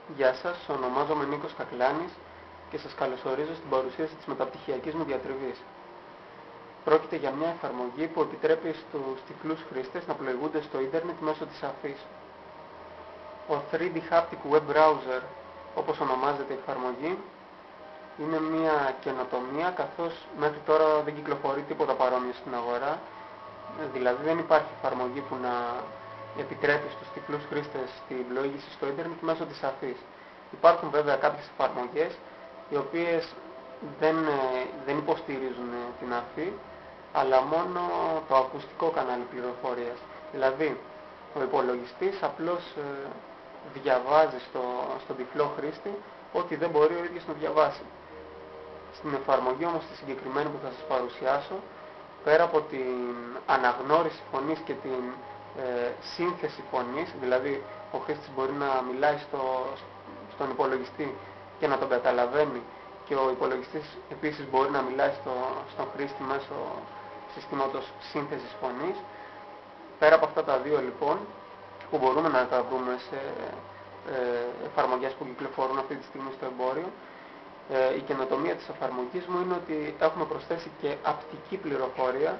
Γεια σας, ονομάζομαι Νίκος Κακλάνης και σας καλωσορίζω στην παρουσίαση της μεταπτυχιακής μου διατριβής. Πρόκειται για μια εφαρμογή που επιτρέπει στους τυφλούς χρήστες να πλοηγούνται στο ίντερνετ μέσω της αφής. Ο 3D Haptic Web Browser, όπως ονομάζεται η εφαρμογή, είναι μια καινοτομία, καθώς μέχρι τώρα δεν κυκλοφορεί τίποτα παρόμοιο στην αγορά. Δηλαδή δεν υπάρχει εφαρμογή που να επιτρέπει στους τυφλούς χρήστες την πλοήγηση στο ίντερνετ μέσω της αφής. Υπάρχουν βέβαια κάποιες εφαρμογές οι οποίες δεν υποστηρίζουν την αφή, αλλά μόνο το ακουστικό κανάλι πληροφορίας. Δηλαδή ο υπολογιστής απλώς διαβάζει στον τυφλό χρήστη ό,τι δεν μπορεί ο ίδιος να διαβάσει. Στην εφαρμογή όμως τη συγκεκριμένη που θα σας παρουσιάσω, πέρα από την αναγνώριση φωνής και την σύνθεση φωνής, δηλαδή ο χρήστης μπορεί να μιλάει στον υπολογιστή και να τον καταλαβαίνει, και ο υπολογιστής επίσης μπορεί να μιλάει στον χρήστη μέσω συστήματος σύνθεσης φωνής. Πέρα από αυτά τα δύο λοιπόν, που μπορούμε να τα βρούμε σε εφαρμογές που κυκλοφορούν αυτή τη στιγμή στο εμπόριο, η καινοτομία της εφαρμογής μου είναι ότι έχουμε προσθέσει και απτική πληροφορία,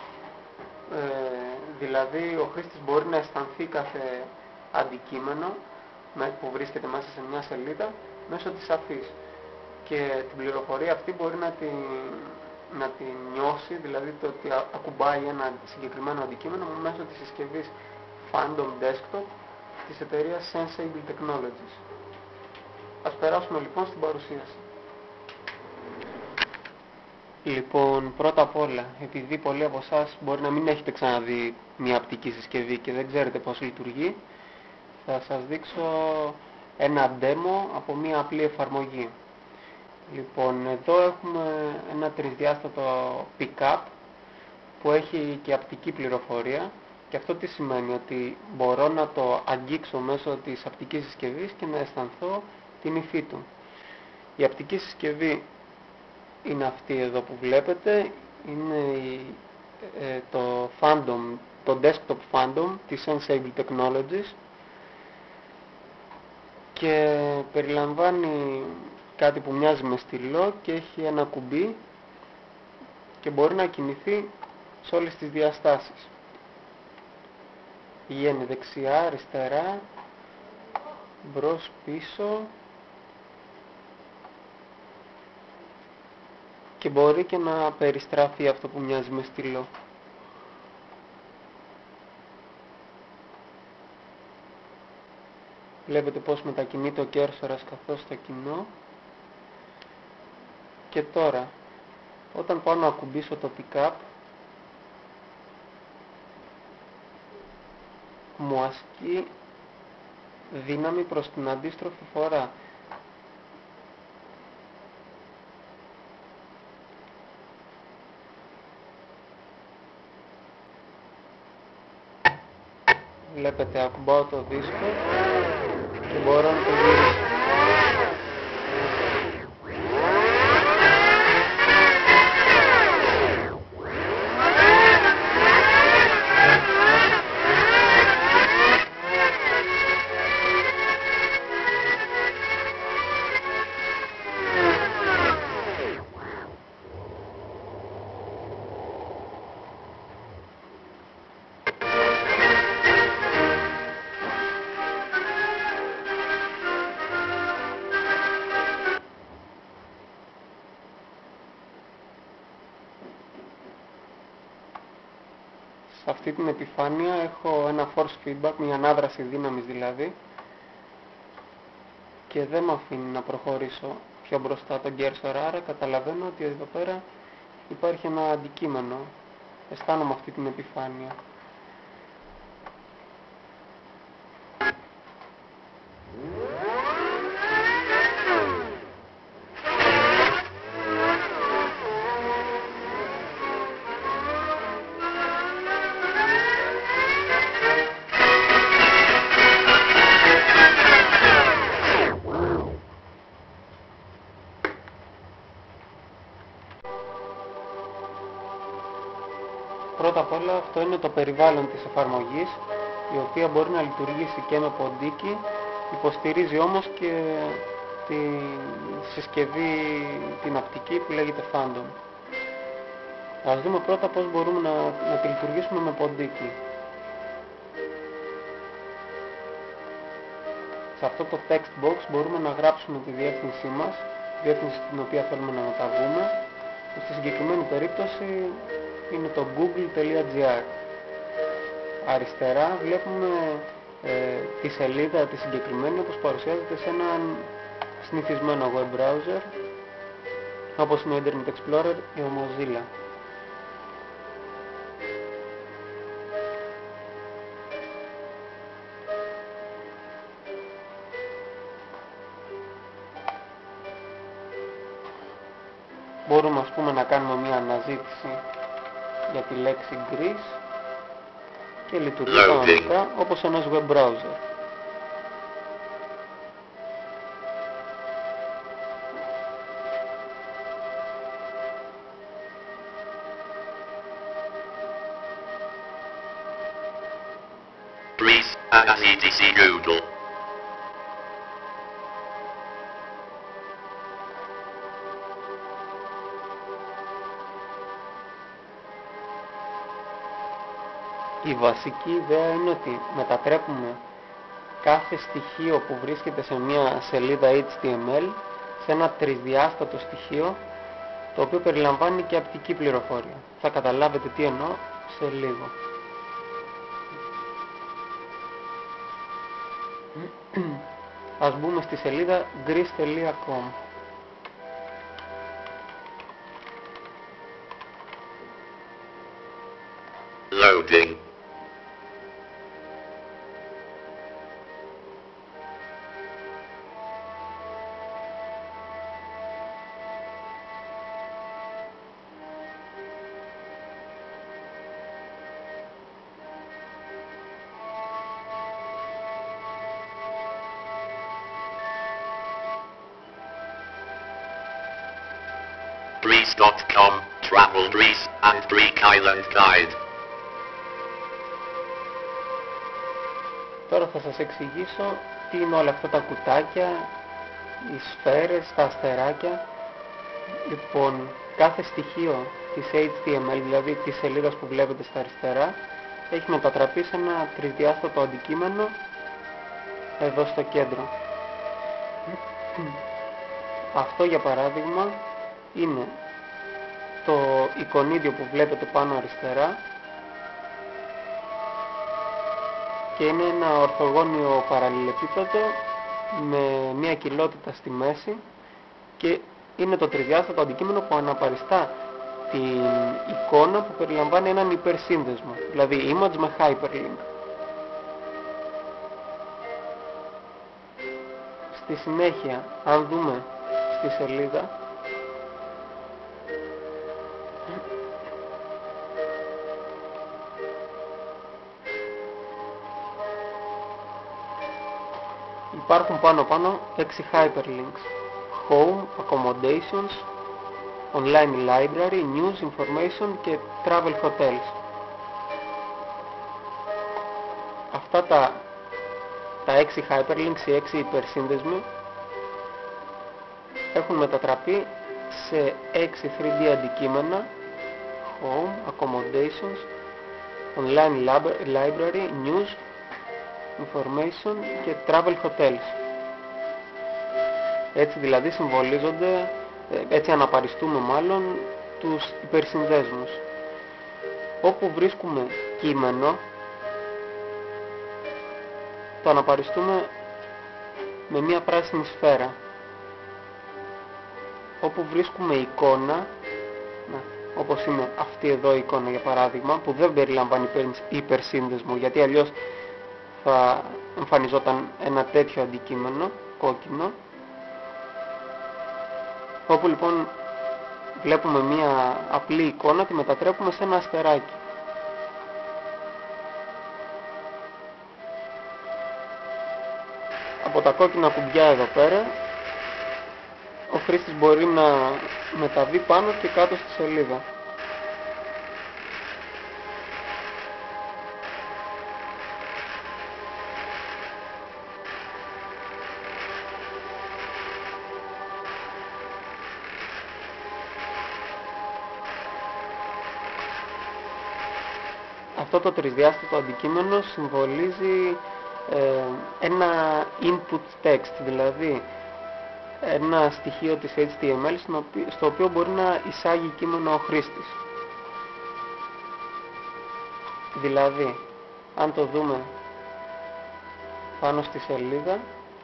δηλαδή ο χρήστης μπορεί να αισθανθεί κάθε αντικείμενο που βρίσκεται μέσα σε μια σελίδα μέσω της αφής, και την πληροφορία αυτή μπορεί να την νιώσει, δηλαδή το ότι ακουμπάει ένα συγκεκριμένο αντικείμενο μέσω της συσκευής Phantom Desktop της εταιρείας Sensible Technologies. Ας περάσουμε λοιπόν στην παρουσίαση. Λοιπόν, πρώτα απ' όλα, επειδή πολλοί από εσάς μπορεί να μην έχετε ξαναδεί μια απτική συσκευή και δεν ξέρετε πώς λειτουργεί, θα σας δείξω ένα demo από μια απλή εφαρμογή. Λοιπόν, εδώ έχουμε ένα τρισδιάστατο pick-up που έχει και απτική πληροφορία, και αυτό τι σημαίνει? Ότι μπορώ να το αγγίξω μέσω της απτικής συσκευής και να αισθανθώ την υφή του. Η απτική συσκευή είναι αυτή εδώ που βλέπετε, είναι το Desktop Phantom της Sensible Technologies, και περιλαμβάνει κάτι που μοιάζει με στυλό και έχει ένα κουμπί και μπορεί να κινηθεί σε όλες τις διαστάσεις. Πηγαίνει δεξιά, αριστερά, μπρος, πίσω, και μπορεί και να περιστραφεί αυτό που μοιάζει με στυλό. Βλέπετε πως μετακινείται ο κέρσορας καθώς το κινώ. Και τώρα, όταν πάω να ακουμπήσω το pick-up, μου ασκεί δύναμη προς την αντίστροφη φορά. Βλέπετε, ακουμπάω το δίσκο και μπορώ να το γυρίσω. Σε αυτή την επιφάνεια έχω ένα force feedback, μια ανάδραση δύναμης δηλαδή, και δεν με αφήνει να προχωρήσω πιο μπροστά τον κέρσορα, άρα καταλαβαίνω ότι εδώ πέρα υπάρχει ένα αντικείμενο. Αισθάνομαι αυτή την επιφάνεια. Πρώτα απ' όλα, αυτό είναι το περιβάλλον της εφαρμογής, η οποία μπορεί να λειτουργήσει και με ποντίκι Υποστηρίζει όμως και τη συσκευή την απτική που λέγεται Phantom. Ας δούμε πρώτα πώς μπορούμε να τη λειτουργήσουμε με ποντίκι. Σε αυτό το text box μπορούμε να γράψουμε τη διεύθυνσή μας, τη διεύθυνση στην οποία θέλουμε να μεταβούμε. Στη συγκεκριμένη περίπτωση είναι το google.gr. Αριστερά βλέπουμε τη σελίδα τη συγκεκριμένη όπως παρουσιάζεται σε έναν συνηθισμένο web browser όπως είναι ο Internet Explorer ή ο Mozilla. Μπορούμε ας πούμε να κάνουμε μια αναζήτηση για τη λέξη Greece και λειτουργεί κανονικά όπως ένας web browser. Greece, etc. Google. Η βασική ιδέα είναι ότι μετατρέπουμε κάθε στοιχείο που βρίσκεται σε μια σελίδα HTML σε ένα τρισδιάστατο στοιχείο, το οποίο περιλαμβάνει και απτική πληροφορία. Θα καταλάβετε τι εννοώ σε λίγο. Ας μπούμε στη σελίδα greece.com. Loading. Greece.com, Travel Greece and Greek Island Guide. Τώρα θα σας εξηγήσω τι είναι όλα αυτά τα κουτάκια, οι σφαίρες, τα αστεράκια. Λοιπόν, κάθε στοιχείο της HTML, δηλαδή της σελίδας που βλέπετε στα αριστερά, έχει μετατραπεί σε ένα τρισδιάστατο αντικείμενο εδώ στο κέντρο. Αυτό για παράδειγμα είναι το εικονίδιο που βλέπετε πάνω αριστερά και είναι ένα ορθογώνιο παραλληλεπίπεδο με μια κοιλότητα στη μέση και είναι το τρισδιάστατο αντικείμενο που αναπαριστά την εικόνα που περιλαμβάνει έναν υπερσύνδεσμο, δηλαδή image με hyperlink. Στη συνέχεια, αν δούμε στη σελίδα, υπάρχουν πάνω 6 hyperlinks: Home, Accommodations, Online Library, News, Information και Travel Hotels. Αυτά τα 6 hyperlinks, οι 6 υπερσύνδεσμοι, έχουν μετατραπεί σε 6 3D αντικείμενα: Home, Accommodations, Online Library, News, Information και Travel Hotels. Έτσι δηλαδή συμβολίζονται, έτσι αναπαριστούμε μάλλον τους υπερσυνδέσμους. Όπου βρίσκουμε κείμενο, το αναπαριστούμε με μια πράσινη σφαίρα. Όπου βρίσκουμε εικόνα, όπως είναι αυτή εδώ η εικόνα για παράδειγμα, που δεν περιλαμβάνει υπερσύνδεσμο, γιατί αλλιώς θα εμφανιζόταν ένα τέτοιο αντικείμενο, κόκκινο. Όπου λοιπόν βλέπουμε μία απλή εικόνα, τη μετατρέπουμε σε ένα αστεράκι. Από τα κόκκινα κουμπιά εδώ πέρα, ο χρήστης μπορεί να μεταβεί πάνω και κάτω στη σελίδα. αυτό το τρισδιάστατο αντικείμενο συμβολίζει ένα input text, δηλαδή ένα στοιχείο της HTML στο οποίο μπορεί να εισάγει κείμενο ο χρήστης. Δηλαδή, αν το δούμε πάνω στη σελίδα,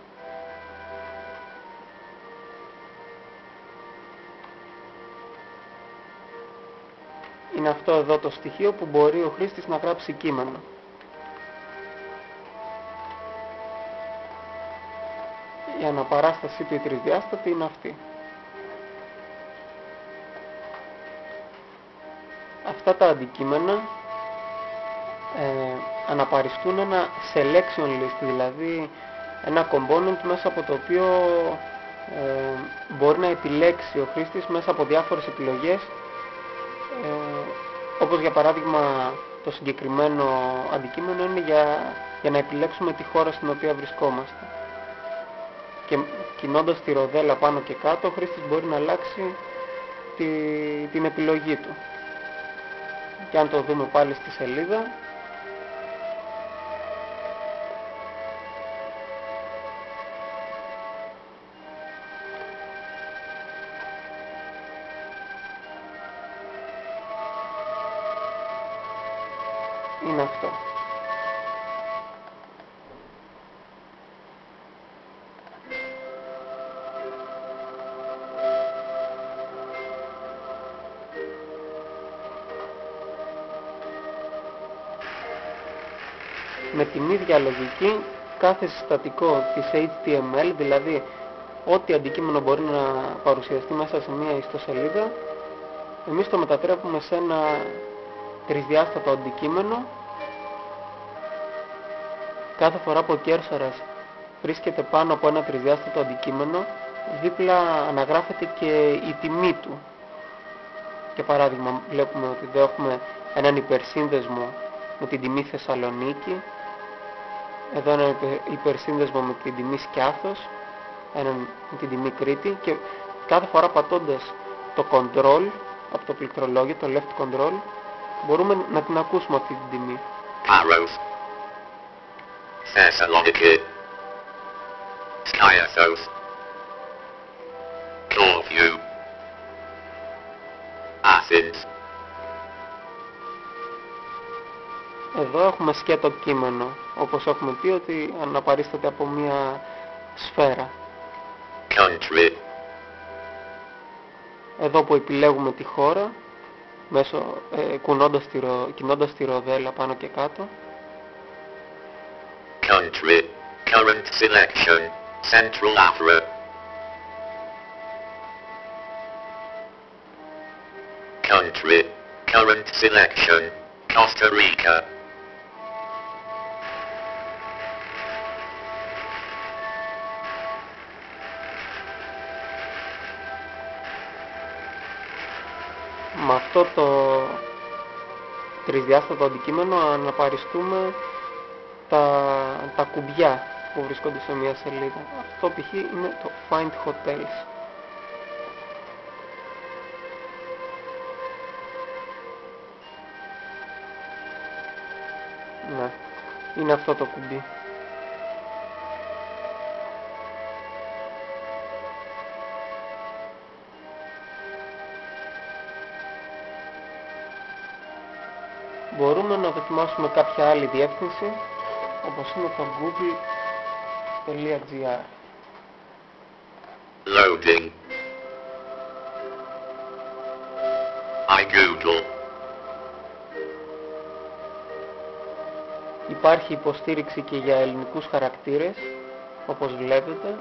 είναι αυτό εδώ το στοιχείο που μπορεί ο χρήστης να γράψει κείμενο. Η αναπαράστασή του η τρισδιάστατη είναι αυτή. Αυτά τα αντικείμενα αναπαριστούν ένα selection list, δηλαδή ένα component μέσα από το οποίο μπορεί να επιλέξει ο χρήστης μέσα από διάφορες επιλογές, όπως για παράδειγμα το συγκεκριμένο αντικείμενο είναι για να επιλέξουμε τη χώρα στην οποία βρισκόμαστε. Και κινώντας τη ροδέλα πάνω και κάτω, ο χρήστης μπορεί να αλλάξει την επιλογή του. Και αν το δούμε πάλι στη σελίδα, είναι αυτό. Με την ίδια λογική, κάθε συστατικό της HTML, δηλαδή ό,τι αντικείμενο μπορεί να παρουσιαστεί μέσα σε μία ιστοσελίδα, εμείς το μετατρέπουμε σε ένα τρισδιάστατο αντικείμενο. Κάθε φορά που ο κέρσορας βρίσκεται πάνω από ένα τρισδιάστατο αντικείμενο, δίπλα αναγράφεται και η τιμή του. Για παράδειγμα, βλέπουμε ότι εδώ έχουμε έναν υπερσύνδεσμο με την τιμή Θεσσαλονίκη, εδώ έναν υπερσύνδεσμο με την τιμή Σκιάθος, έναν με την τιμή Κρήτη, και κάθε φορά πατώντας το control από το πληκτρολόγιο, το left control, μπορούμε να την ακούσουμε αυτή την τιμή. Paros. Thessaloniki. Skiathos. Corfu. Athens. Εδώ έχουμε σκέτο κείμενο, όπως έχουμε πει ότι αναπαρίσταται από μια σφαίρα. Country. Εδώ που επιλέγουμε τη χώρα, κινώντας τη ροδέλα πάνω και κάτω. Country. Current selection. Central Africa. Country. Current selection. Costa Rica. Με αυτό το τρισδιάστατο αντικείμενο αναπαριστούμε τα κουμπιά που βρίσκονται σε μια σελίδα. Αυτό π.χ. είναι το Find Hotels. Ναι, είναι αυτό το κουμπί. Μπορούμε να δοκιμάσουμε κάποια άλλη διεύθυνση, όπως είναι το google.gr. Loading. I Google. Υπάρχει υποστήριξη και για ελληνικούς χαρακτήρες, όπως βλέπετε.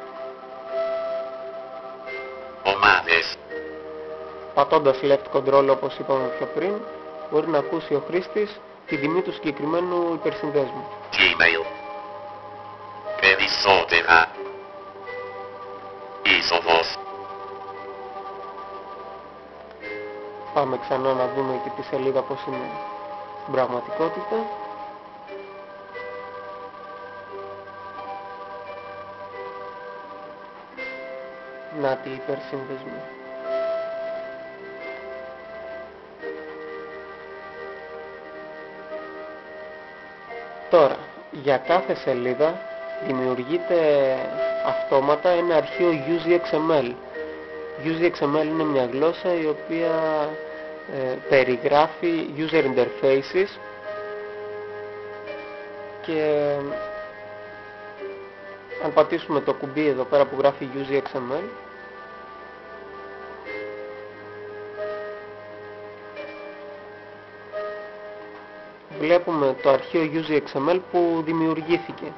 Omanis. Πατώντας left control, όπως είπαμε πιο πριν, μπορεί να ακούσει ο χρήστης τη τιμή του συγκεκριμένου υπερσυνδέσμου. Gmail. Perisodera. Isovos. Πάμε ξανά να δούμε και τη σελίδα πώς είναι στην πραγματικότητα. Να τη υπερσύνδεσμη. Τώρα, για κάθε σελίδα δημιουργείται αυτόματα ένα αρχείο UseXML. UseXML είναι μια γλώσσα η οποία περιγράφει user interfaces και αν πατήσουμε το κουμπί εδώ πέρα που γράφει UseXML, βλέπουμε το αρχείο UseXML που δημιουργήθηκε.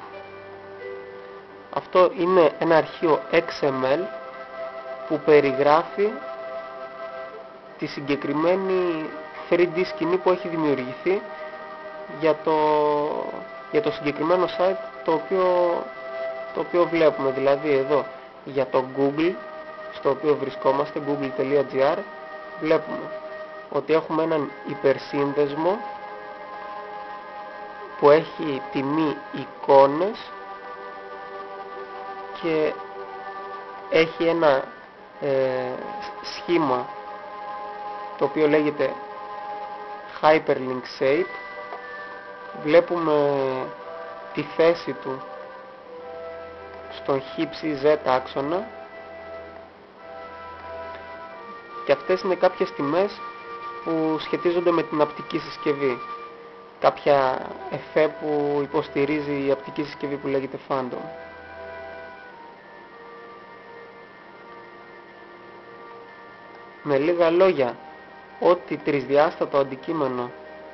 Αυτό είναι ένα αρχείο XML που περιγράφει τη συγκεκριμένη 3D σκηνή που έχει δημιουργηθεί για το συγκεκριμένο site το οποίο βλέπουμε. Δηλαδή εδώ για το Google, στο οποίο βρισκόμαστε, google.gr, βλέπουμε ότι έχουμε έναν υπερσύνδεσμο που έχει τιμή εικόνες και έχει ένα σχήμα το οποίο λέγεται Hyperlink Shape. Βλέπουμε τη θέση του στον χ-ψ-ζ άξονα και αυτές είναι κάποιες τιμές που σχετίζονται με την απτική συσκευή. Κάποια εφέ που υποστηρίζει η απτική συσκευή που λέγεται Phantom. Με λίγα λόγια, ό,τι τρισδιάστατο αντικείμενο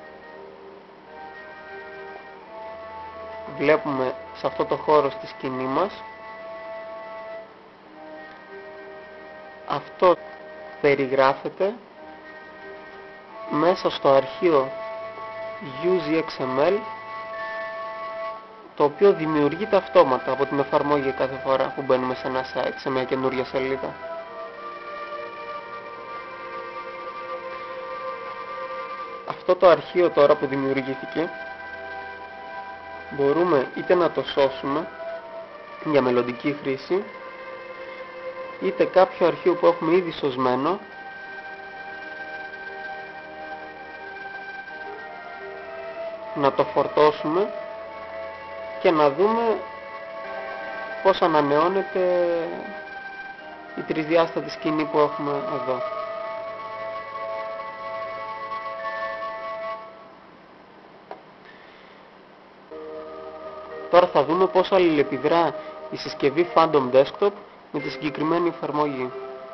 βλέπουμε σε αυτό το χώρο στη σκηνή μας, αυτό περιγράφεται μέσα στο αρχείο UseXML, το οποίο δημιουργείται αυτόματα από την εφαρμογή κάθε φορά που μπαίνουμε σε ένα site, σε μια καινούργια σελίδα. Αυτό το αρχείο τώρα που δημιουργήθηκε μπορούμε είτε να το σώσουμε για μελλοντική χρήση, είτε κάποιο αρχείο που έχουμε ήδη σωσμένο να το φορτώσουμε και να δούμε πώς ανανεώνεται η τρισδιάστατη σκηνή που έχουμε εδώ. Τώρα θα δούμε πώς αλληλεπιδρά η συσκευή Phantom Desktop με τη συγκεκριμένη εφαρμογή.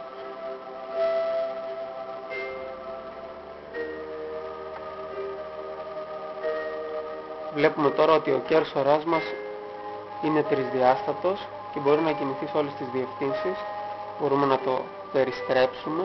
Βλέπουμε τώρα ότι ο κέρσορας μας είναι τρισδιάστατος και μπορεί να κινηθεί σε όλες τις διευθύνσεις. Μπορούμε να το περιστρέψουμε.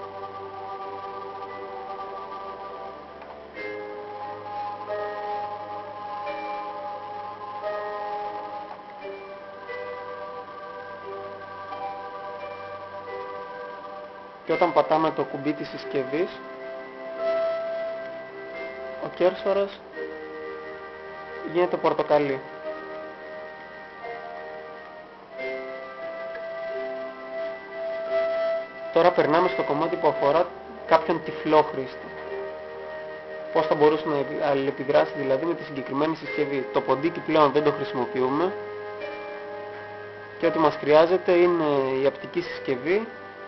Και όταν πατάμε το κουμπί της συσκευής, ο κέρσορας γίνεται πορτοκαλί. Τώρα περνάμε στο κομμάτι που αφορά κάποιον τυφλό χρήστη. Πώς θα μπορούσε να αλληλεπιδράσει δηλαδή με τη συγκεκριμένη συσκευή. Το ποντίκι πλέον δεν το χρησιμοποιούμε και ό,τι μας χρειάζεται είναι η απτική συσκευή,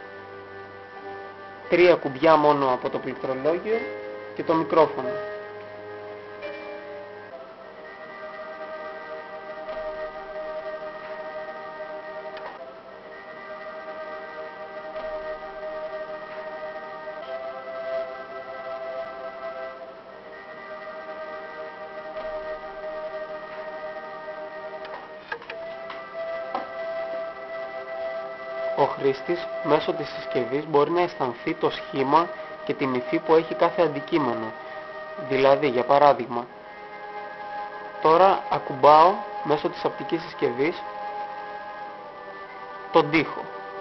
3 κουμπιά μόνο από το πληκτρολόγιο και το μικρόφωνο. Ο χρήστης μέσω της συσκευής μπορεί να αισθανθεί το σχήμα και την υφή που έχει κάθε αντικείμενο. Δηλαδή, για παράδειγμα, τώρα ακουμπάω μέσω της απτικής συσκευής τον τοίχο.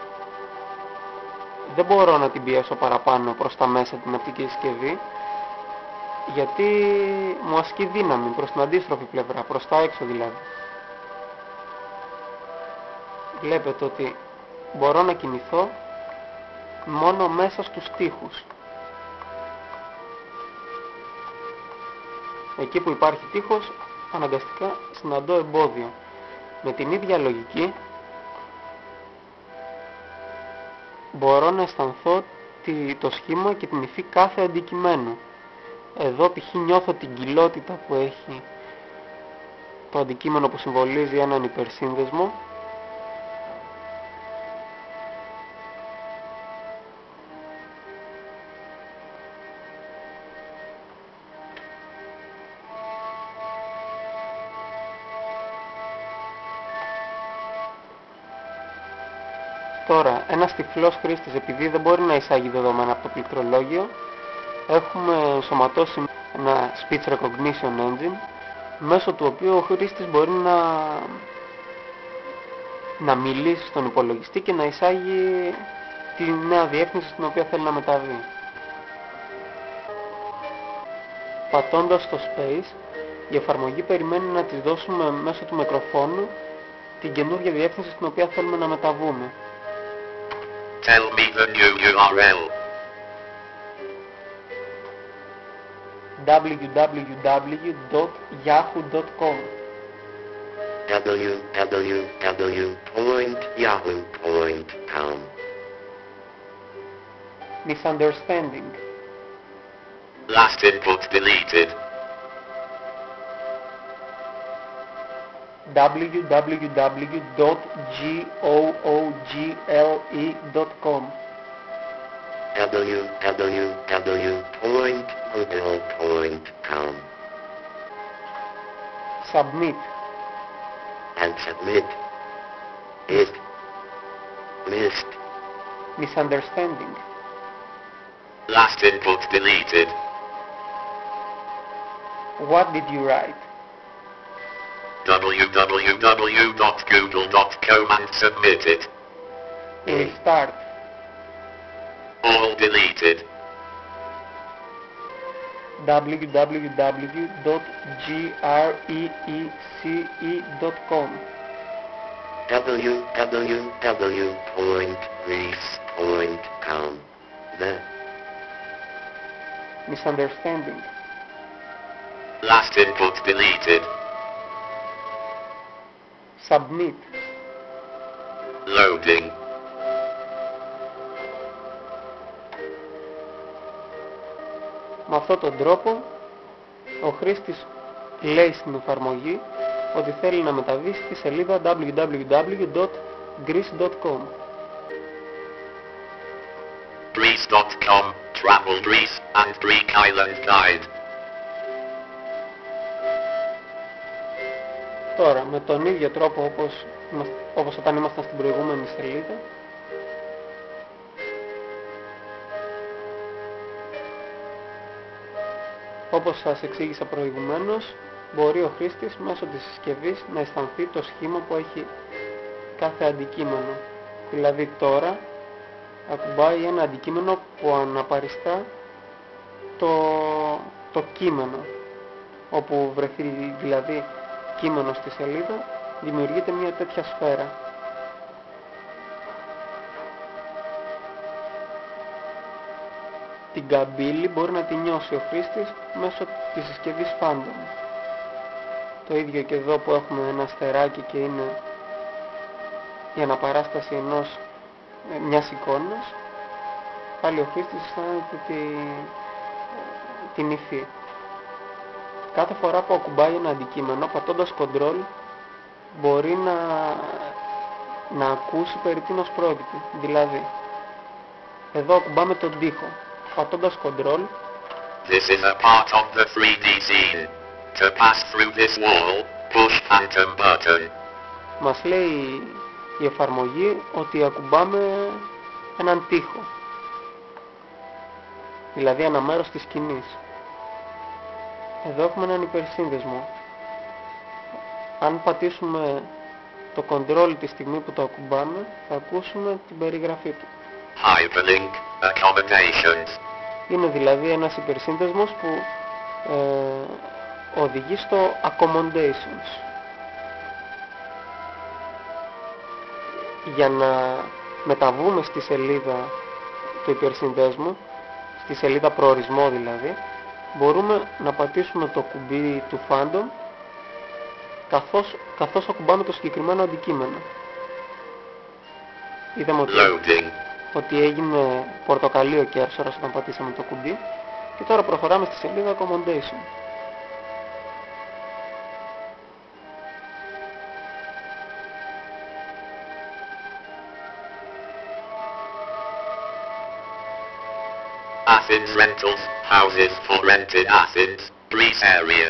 Δεν μπορώ να την πιέσω παραπάνω προς τα μέσα την απτική συσκευή, γιατί μου ασκεί δύναμη προς την αντίστροφη πλευρά, προς τα έξω δηλαδή. Βλέπετε ότι μπορώ να κινηθώ μόνο μέσα στους τοίχους. Εκεί που υπάρχει τοίχος αναγκαστικά συναντώ εμπόδιο. Με την ίδια λογική μπορώ να αισθανθώ το σχήμα και την υφή κάθε αντικειμένου. Εδώ π.χ. νιώθω την κοιλότητα που έχει το αντικείμενο που συμβολίζει έναν υπερσύνδεσμο. Τώρα, ένας τυφλός χρήστης, επειδή δεν μπορεί να εισάγει δεδομένα από το πληκτρολόγιο, έχουμε ενσωματώσει ένα speech recognition engine, μέσω του οποίου ο χρήστης μπορεί να μιλήσει στον υπολογιστή και να εισάγει τη νέα διεύθυνση στην οποία θέλει να μεταβεί. Πατώντας στο space, η εφαρμογή περιμένει να της δώσουμε μέσω του μικροφόνου την καινούργια διεύθυνση στην οποία θέλουμε να μεταβούμε. Tell me the new URL. www.yahoo.com www.yahoo.com. Misunderstanding. Last input deleted. www.google.com www.google.com. Submit. And submit. It. Missed. Misunderstanding. Last input deleted. What did you write? www.google.com and submit it. Restart. All deleted. www.greece.com www.greece.com. The. Misunderstanding. Last input deleted. Submit. Loading. Με αυτόν τον τρόπο ο χρήστης λέει στην εφαρμογή ότι θέλει να μεταβεί στη σελίδα www.greece.com. Greece.com, Travel Greece and Greek Island Guide. Τώρα, με τον ίδιο τρόπο όπως όταν ήμασταν στην προηγούμενη σελίδα, όπως σας εξήγησα προηγουμένως, μπορεί ο χρήστης μέσω της συσκευής να αισθανθεί το σχήμα που έχει κάθε αντικείμενο. Δηλαδή τώρα ακουμπάει ένα αντικείμενο που αναπαριστά το κείμενο. Όπου βρεθεί δηλαδή κείμενο στη σελίδα, δημιουργείται μια τέτοια σφαίρα. Την καμπύλη μπορεί να τη νιώσει ο χρήστης μέσω της συσκευής Phantom. Το ίδιο και εδώ που έχουμε ένα αστεράκι και είναι η αναπαράσταση μιας εικόνας, πάλι ο χρήστης αισθάνεται την υφή. Κάθε φορά που ακουμπάει ένα αντικείμενο, πατώντας Ctrl, μπορεί να ακούσει περί τίνος πρόκειται. Δηλαδή, εδώ ακουμπάμε τον τοίχο. Πατώντας Ctrl, This is a part of the 3D scene. To pass through this wall, push Phantom button. μας λέει η εφαρμογή ότι ακουμπάμε έναν τοίχο. Δηλαδή ένα μέρος της σκηνής. Εδώ έχουμε έναν υπερσύνδεσμο. Αν πατήσουμε το Ctrl τη στιγμή που το ακουμπάμε, θα ακούσουμε την περιγραφή του. Hyperlink, accommodations. Είναι δηλαδή ένας υπερσύνδεσμος που οδηγεί στο accommodations. Για να μεταβούμε στη σελίδα του υπερσυνδέσμου, στη σελίδα προορισμό δηλαδή, μπορούμε να πατήσουμε το κουμπί του Phantom καθώς ακουμπάμε το συγκεκριμένο αντικείμενο. Είδαμε ότι έγινε πορτοκαλί ο κέρσορας όταν πατήσαμε το κουμπί και τώρα προχωράμε στη σελίδα Accommodation. Athens rentals, houses for rent in Athens, Greece area.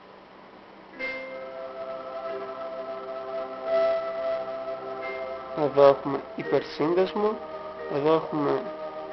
Εδώ έχουμε υπερσύνδεσμο, εδώ έχουμε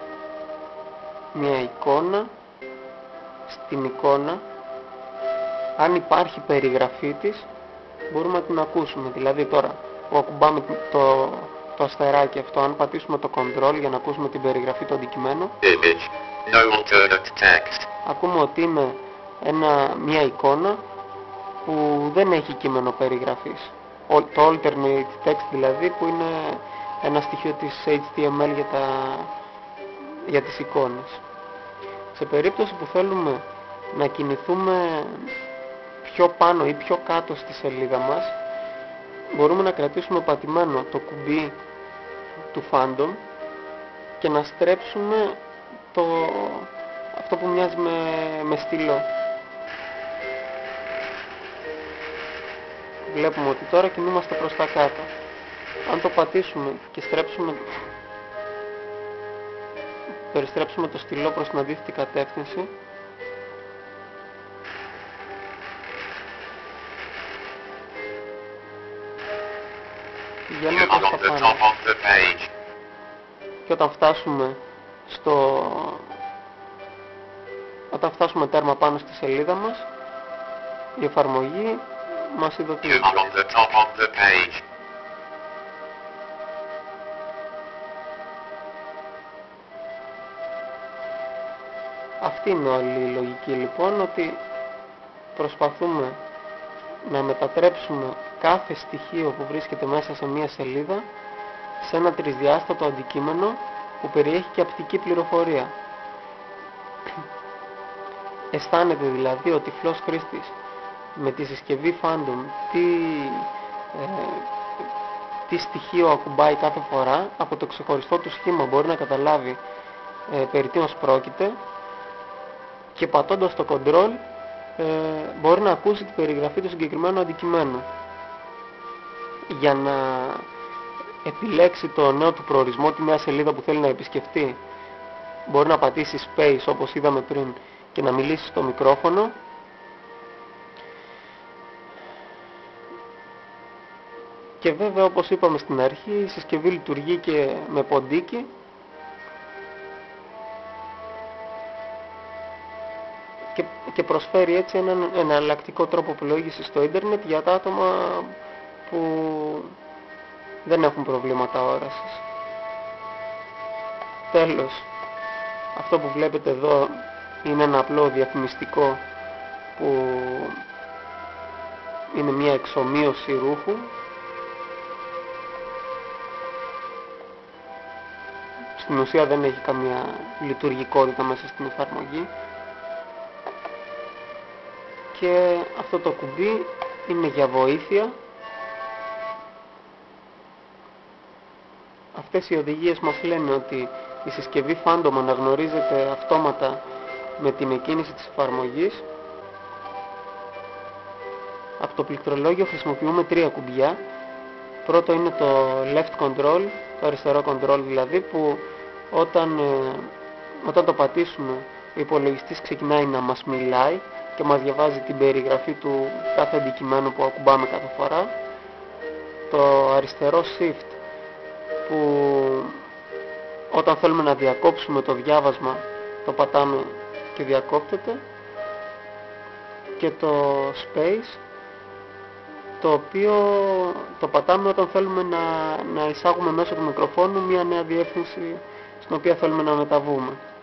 μια εικόνα. Στην εικόνα, αν υπάρχει περιγραφή της, μπορούμε να την ακούσουμε. Δηλαδή τώρα που ακουμπάμε το αστεράκι αυτό, αν πατήσουμε το control για να ακούσουμε την περιγραφή του αντικειμένου, Image. No alternate text. ακούμε ότι είναι μια εικόνα που δεν έχει κείμενο περιγραφής. Το alternate text δηλαδή, που είναι ένα στοιχείο της HTML για τις εικόνες. Σε περίπτωση που θέλουμε να κινηθούμε πιο πάνω ή πιο κάτω στη σελίδα μας, μπορούμε να κρατήσουμε πατημένο το κουμπί του Fandom και να στρέψουμε αυτό που μοιάζει με στυλό. Βλέπουμε ότι τώρα κινούμαστε προς τα κάτω. Αν το πατήσουμε και περιστρέψουμε το στυλό προς την αντίθετη κατεύθυνση, πηγαίνουμε προς τα πάνω. Και όταν φτάσουμε τέρμα πάνω στη σελίδα μας, η εφαρμογή μας ειδοποιεί. Αυτή είναι όλη η λογική λοιπόν, ότι προσπαθούμε να μετατρέψουμε κάθε στοιχείο που βρίσκεται μέσα σε μία σελίδα σε ένα τρισδιάστατο αντικείμενο που περιέχει και απτική πληροφορία. Αισθάνεται δηλαδή ο τυφλός χρήστης με τη συσκευή Fandom τι στοιχείο ακουμπάει κάθε φορά. Από το ξεχωριστό του σχήμα μπορεί να καταλάβει περί τίνος πρόκειται, και πατώντας το control μπορεί να ακούσει την περιγραφή του συγκεκριμένου αντικειμένου. Για να επιλέξει το νέο του προορισμό, τη νέα σελίδα που θέλει να επισκεφτεί, μπορεί να πατήσει space όπως είδαμε πριν και να μιλήσει στο μικρόφωνο. Και βέβαια, όπως είπαμε στην αρχή, η συσκευή λειτουργεί και με ποντίκι, και προσφέρει έτσι έναν εναλλακτικό τρόπο πλοήγησης στο ίντερνετ για τα άτομα που δεν έχουν προβλήματα όρασης. Τέλος, αυτό που βλέπετε εδώ είναι ένα απλό διαφημιστικό που είναι μια εξομοίωση ρούχου. Στην ουσία δεν έχει καμία λειτουργικότητα μέσα στην εφαρμογή. Και αυτό το κουμπί είναι για βοήθεια. Αυτές οι οδηγίες μας λένε ότι η συσκευή Fandom αναγνωρίζεται αυτόματα με την εκκίνηση της εφαρμογής. Από το πληκτρολόγιο χρησιμοποιούμε 3 κουμπιά. Πρώτο είναι το left control, το αριστερό control δηλαδή, που όταν το πατήσουμε ο υπολογιστής ξεκινάει να μας μιλάει και μας διαβάζει την περιγραφή του κάθε αντικειμένου που ακουμπάμε κάθε φορά. Το αριστερό shift, που όταν θέλουμε να διακόψουμε το διάβασμα το πατάμε και διακόπτεται. Και το space, το οποίο το πατάμε όταν θέλουμε να εισάγουμε μέσω του μικροφόνου μια νέα διεύθυνση στην οποία θέλουμε να μεταβούμε.